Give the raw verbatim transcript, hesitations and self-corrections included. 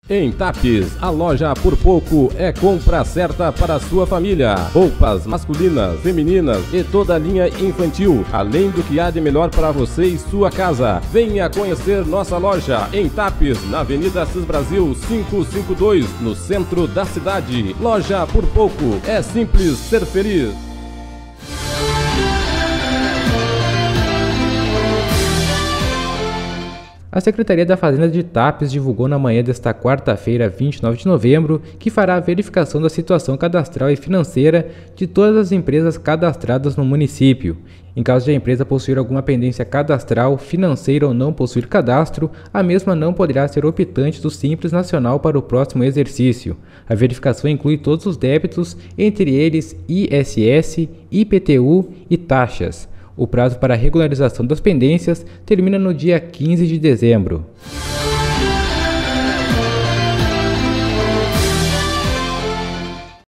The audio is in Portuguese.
Em Tapes, a loja Por Pouco é compra certa para a sua família. Roupas masculinas, femininas e toda a linha infantil, além do que há de melhor para você e sua casa. Venha conhecer nossa loja em Tapes, na Avenida Assis Brasil quinhentos e cinquenta e dois, no centro da cidade. Loja Por Pouco, é simples ser feliz. A Secretaria da Fazenda de Tapes divulgou na manhã desta quarta-feira, vinte e nove de novembro, que fará a verificação da situação cadastral e financeira de todas as empresas cadastradas no município. Em caso de a empresa possuir alguma pendência cadastral, financeira ou não possuir cadastro, a mesma não poderá ser optante do Simples Nacional para o próximo exercício. A verificação inclui todos os débitos, entre eles I S S, I P T U e taxas. O prazo para a regularização das pendências termina no dia quinze de dezembro.